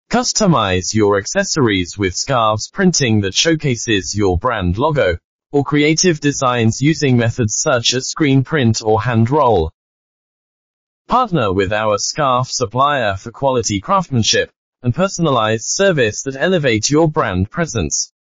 Customize your accessories with scarves printing that showcases your brand logo, or creative designs using methods such as screen print or hand roll. Partner with our scarf supplier for quality craftsmanship and personalized service that elevate your brand presence.